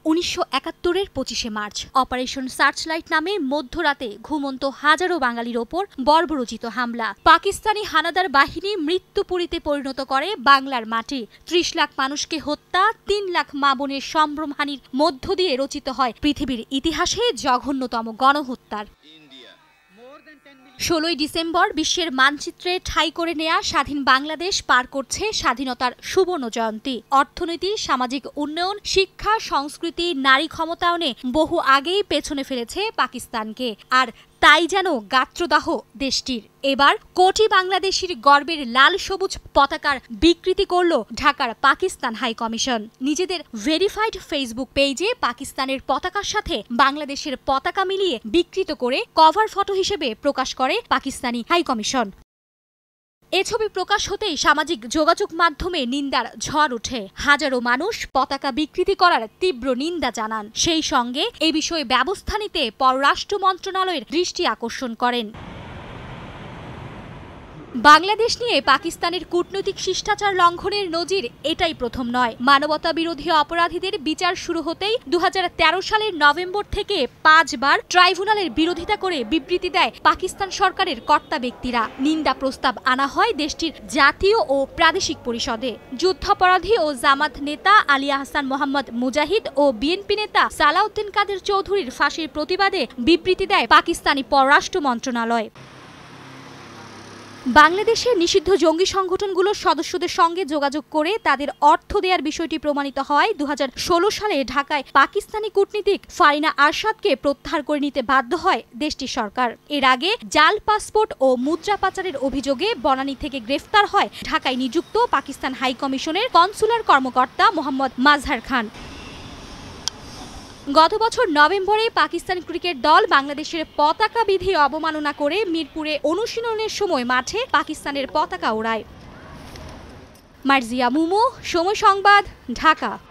1971-এর 25শে March operation searchlight নামে মধ্যরাতে ঘুমন্ত হাজারো বাঙালির ওপর বর্বরোচিত হামলা। পাকিস্তানি হানাদার বাহিনী মৃত্যুপুরীতে পরিণত করে বাংলার মাটি। 30 লাখ মানুষকে হত্যা, 3 লাখ মা বোনের সম্ভ্রমহানির মধ্য দিয়ে রচিত হয় পৃথিবীর ইতিহাসে জঘন্যতম গণহত্যার। 16ই ডিসেম্বর বিশ্বের মানচিত্রে ঠাঁই করে নেয়া স্বাধীন বাংলাদেশ পার করছে স্বাধীনতার সুবর্ণ জয়ন্তী। অর্থনীতি, সামাজিক উন্নয়ন, শিক্ষা, সংস্কৃতি, নারী ক্ষমতায়নে বহু আগেই পেছনে ফেলেছে পাকিস্তানকে। আর তাই যেন গাত্রদাহ দেশটির। এবার কোটি বাংলাদেশির গর্বের লাল সবুজ পতাকার বিকৃতি করল ঢাকার পাকিস্তান হাই কমিশন। নিজেদের ভেরিফাইড ফেসবুক পেজে পাকিস্তানের পতাকার সাথে বাংলাদেশের পতাকা মিলিয়ে বিকৃত করে কভার ফটো হিসেবে প্রকাশ করে পাকিস্তানি হাই কমিশন। এ ছবি প্রকাশ হতেই সামাজিক যোগাযোগ মাধ্যমে নিন্দার ঝড় ওঠে। হাজারো মানুষ পতাকা বিকৃতি করার তীব্র নিন্দা জানান। সেই সঙ্গে এ বিষয়ে ব্যবস্থা নিতে পররাষ্ট্র মন্ত্রণালয়ের দৃষ্টি আকর্ষণ করেন। বাংলাদেশ নিয়ে পাকিস্তানের কূটনৈতিক শিষ্টাচার লঙ্ঘনের নজির এটাই প্রথম নয়। মানবতা বিরোধী অপরাধীদের বিচার শুরু হতেই 2013 সালের নভেম্বর থেকে 5 বার ট্রাইব্যুনালের বিরোধিতা করে বিবৃতি দেয় পাকিস্তান সরকারের কর্তা ব্যক্তিরা। নিন্দা প্রস্তাব আনা হয় দেশটির জাতীয় ও প্রাদেশিক পরিষদে। যুদ্ধাপরাধী ও জামাত নেতা আলী আহসান মোহাম্মদ মুজাহিদ ও বিএনপি নেতা সালাউদ্দিন কাদের চৌধুরীর ফাঁসির প্রতিবাদে বিবৃতি দেয় পাকিস্তানি পররাষ্ট্র মন্ত্রণালয়। বাংলাদেশের নিষিদ্ধ জঙ্গি সংগঠনগুলোর সদস্যদের সঙ্গে যোগাযোগ করে তাদের অর্থ দেওয়ার বিষয়টি প্রমাণিত হয় 2016 সালে ঢাকায় পাকিস্তানি কূটনীতিক ফারিনা আরশাদকে প্রত্যাহার করে নিতে বাধ্য হয় দেশটির সরকার। এর আগে জাল পাসপোর্ট ও মুদ্রা পাচারের অভিযোগে বনানী থেকে গ্রেফতার হয় ঢাকায় নিযুক্ত পাকিস্তান হাই কমিশনের কনসুলার কর্মকর্তা মোহাম্মদ মাজহার খান। গত বছর নভেম্বরে পাকিস্তান ক্রিকেট দল বাংলাদেশের পতাকা বিধি অবমাননা করে মিরপুরে অনুশীলনের সময় মাঠে পাকিস্তানের পতাকা ওড়ায়। মার্জিয়া মুমু, সময় সংবাদ, ঢাকা।